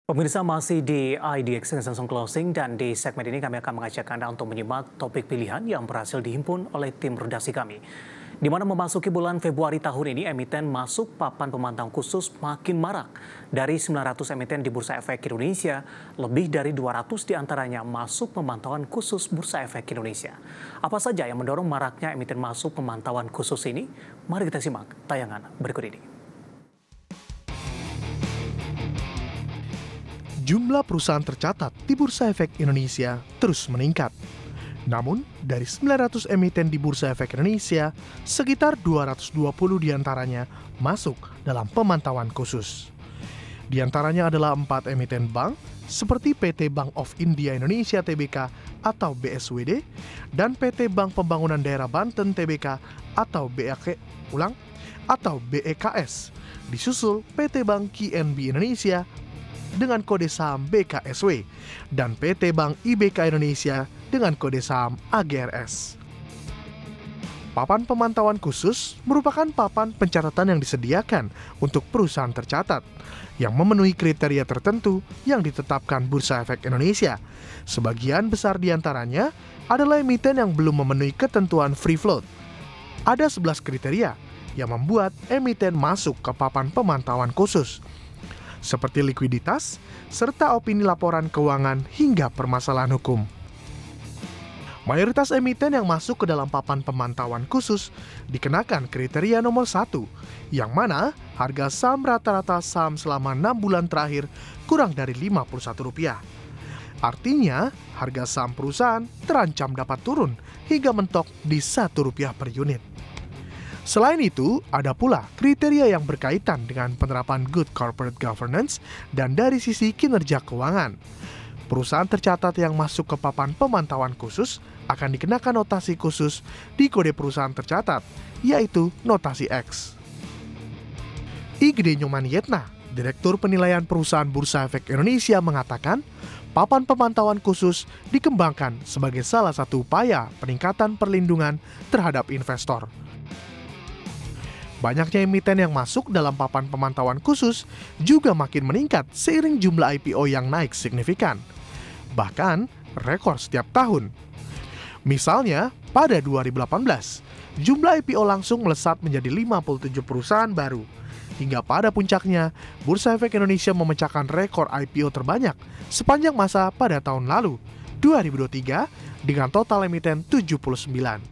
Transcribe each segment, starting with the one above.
Pemirsa masih di IDX Langsung Closing dan di segmen ini kami akan mengajak Anda untuk menyimak topik pilihan yang berhasil dihimpun oleh tim redaksi kami. Di mana memasuki bulan Februari tahun ini, emiten masuk papan pemantau khusus makin marak. Dari 900 emiten di Bursa Efek Indonesia, lebih dari 200 diantaranya masuk pemantauan khusus Bursa Efek Indonesia. Apa saja yang mendorong maraknya emiten masuk pemantauan khusus ini? Mari kita simak tayangan berikut ini. Jumlah perusahaan tercatat di Bursa Efek Indonesia terus meningkat. Namun, dari 900 emiten di Bursa Efek Indonesia, sekitar 220 diantaranya masuk dalam pemantauan khusus. Di antaranya adalah 4 emiten bank, seperti PT Bank of India Indonesia Tbk atau BSWD, dan PT Bank Pembangunan Daerah Banten Tbk atau BEKS, disusul PT Bank KNB Indonesia dengan kode saham BKSW dan PT Bank IBK Indonesia dengan kode saham AGRS. Papan pemantauan khusus merupakan papan pencatatan yang disediakan untuk perusahaan tercatat yang memenuhi kriteria tertentu yang ditetapkan Bursa Efek Indonesia. Sebagian besar diantaranya adalah emiten yang belum memenuhi ketentuan free float. Ada 11 kriteria yang membuat emiten masuk ke papan pemantauan khusus, seperti likuiditas, serta opini laporan keuangan hingga permasalahan hukum. Mayoritas emiten yang masuk ke dalam papan pemantauan khusus dikenakan kriteria nomor 1, yang mana harga saham rata-rata saham selama 6 bulan terakhir kurang dari Rp51. Artinya, harga saham perusahaan terancam dapat turun hingga mentok di Rp1 per unit. Selain itu, ada pula kriteria yang berkaitan dengan penerapan good corporate governance dan dari sisi kinerja keuangan. Perusahaan tercatat yang masuk ke papan pemantauan khusus akan dikenakan notasi khusus di kode perusahaan tercatat, yaitu notasi X. Igede Nyoman Yetna, Direktur Penilaian Perusahaan Bursa Efek Indonesia mengatakan, papan pemantauan khusus dikembangkan sebagai salah satu upaya peningkatan perlindungan terhadap investor. Banyaknya emiten yang masuk dalam papan pemantauan khusus juga makin meningkat seiring jumlah IPO yang naik signifikan. Bahkan, rekor setiap tahun. Misalnya, pada 2018, jumlah IPO langsung melesat menjadi 57 perusahaan baru. Hingga pada puncaknya, Bursa Efek Indonesia memecahkan rekor IPO terbanyak sepanjang masa pada tahun lalu, 2023, dengan total emiten 79.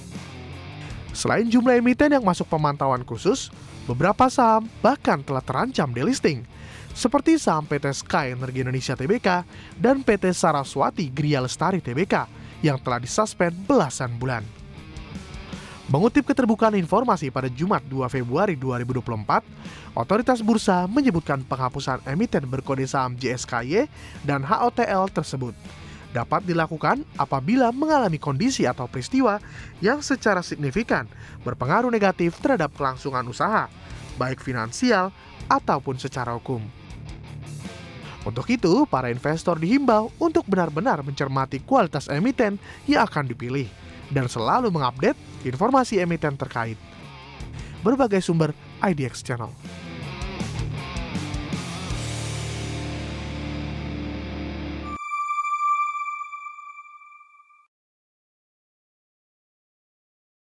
Selain jumlah emiten yang masuk pemantauan khusus, beberapa saham bahkan telah terancam delisting, seperti saham PT Sky Energi Indonesia Tbk dan PT Saraswati Gria Lestari Tbk yang telah disuspend belasan bulan. Mengutip keterbukaan informasi pada Jumat 2 Februari 2024, Otoritas Bursa menyebutkan penghapusan emiten berkode saham JSKY dan HOTL tersebut dapat dilakukan apabila mengalami kondisi atau peristiwa yang secara signifikan berpengaruh negatif terhadap kelangsungan usaha, baik finansial ataupun secara hukum. Untuk itu, para investor dihimbau untuk benar-benar mencermati kualitas emiten yang akan dipilih dan selalu mengupdate informasi emiten terkait. Berbagai sumber IDX Channel.